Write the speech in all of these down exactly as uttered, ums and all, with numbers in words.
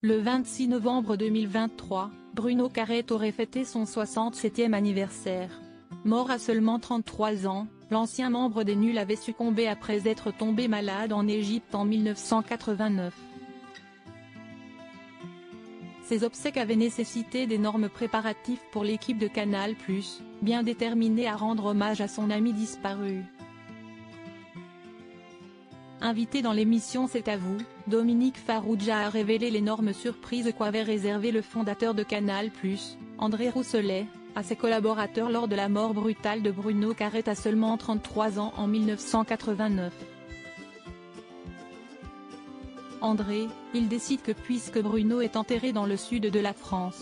Le vingt-six novembre deux mille vingt-trois, Bruno Carrette aurait fêté son soixante-septième anniversaire. Mort à seulement trente-trois ans, l'ancien membre des Nuls avait succombé après être tombé malade en Égypte en mille neuf cent quatre-vingt-neuf. Ses obsèques avaient nécessité d'énormes préparatifs pour l'équipe de Canal plus, bien déterminée à rendre hommage à son ami disparu. Invité dans l'émission C'est à vous, Dominique Farrugia a révélé l'énorme surprise qu'avait réservé le fondateur de Canal plus, André Rousselet, à ses collaborateurs lors de la mort brutale de Bruno Carrette à seulement trente-trois ans en mille neuf cent quatre-vingt-neuf. André, il décide que puisque Bruno est enterré dans le sud de la France,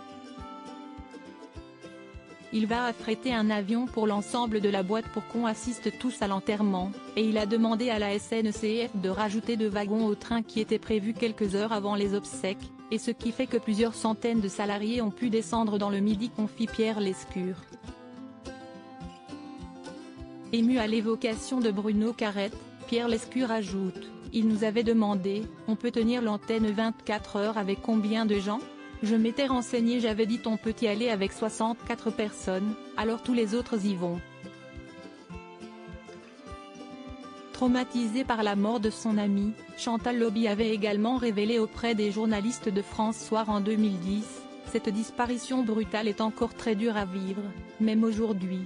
il va affréter un avion pour l'ensemble de la boîte pour qu'on assiste tous à l'enterrement, et il a demandé à la S N C F de rajouter deux wagons au train qui était prévu quelques heures avant les obsèques, et ce qui fait que plusieurs centaines de salariés ont pu descendre dans le Midi, confie Pierre Lescure. Ému à l'évocation de Bruno Carrette, Pierre Lescure ajoute: « Il nous avait demandé, on peut tenir l'antenne vingt-quatre heures avec combien de gens ? Je m'étais renseigné, j'avais dit on peut y aller avec soixante-quatre personnes, alors tous les autres y vont. » Traumatisée par la mort de son ami, Chantal Lobby avait également révélé auprès des journalistes de France Soir en deux mille dix, « Cette disparition brutale est encore très dure à vivre, même aujourd'hui.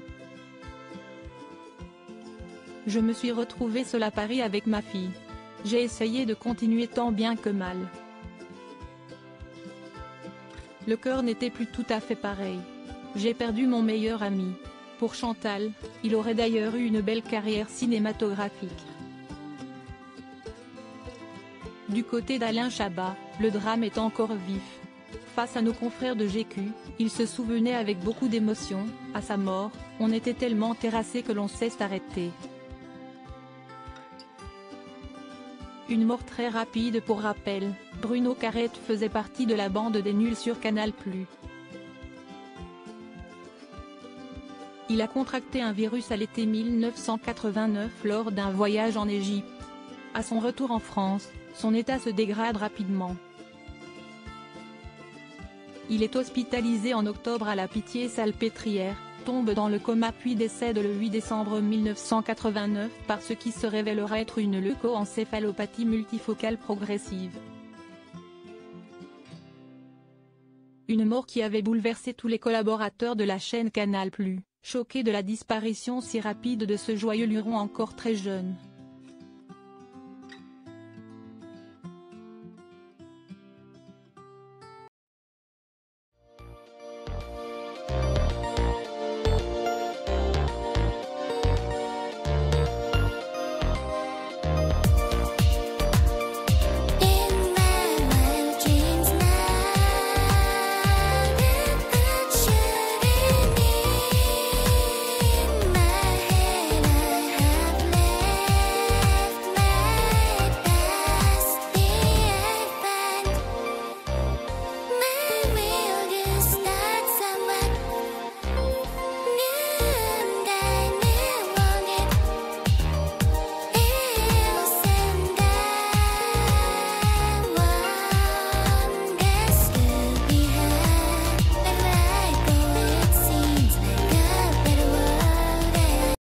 Je me suis retrouvée seule à Paris avec ma fille. J'ai essayé de continuer tant bien que mal. Le cœur n'était plus tout à fait pareil. J'ai perdu mon meilleur ami. » Pour Chantal, il aurait d'ailleurs eu une belle carrière cinématographique. Du côté d'Alain Chabat, le drame est encore vif. Face à nos confrères de G Q, il se souvenait avec beaucoup d'émotion, à sa mort, on était tellement terrassé que l'on s'est arrêté. Une mort très rapide. Pour rappel, Bruno Carrette faisait partie de la bande des Nuls sur Canal plus. Il a contracté un virus à l'été mille neuf cent quatre-vingt-neuf lors d'un voyage en Égypte. À son retour en France, son état se dégrade rapidement. Il est hospitalisé en octobre à la Pitié-Salpêtrière, tombe dans le coma puis décède le huit décembre mille neuf cent quatre-vingt-neuf par ce qui se révélera être une leucoencéphalopathie multifocale progressive. Une mort qui avait bouleversé tous les collaborateurs de la chaîne Canal plus, choqués de la disparition si rapide de ce joyeux luron encore très jeune.